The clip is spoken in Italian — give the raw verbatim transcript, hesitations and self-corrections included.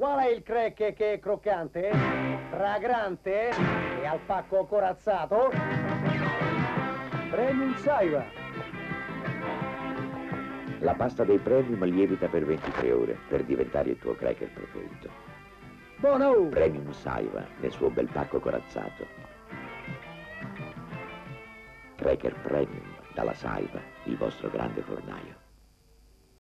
Qual è il cracker che è croccante, fragrante e al pacco corazzato? Premium Saiva. La pasta dei Premium lievita per ventitré ore per diventare il tuo cracker preferito. Buono! Premium Saiva nel suo bel pacco corazzato. Cracker Premium dalla Saiva, il vostro grande fornaio.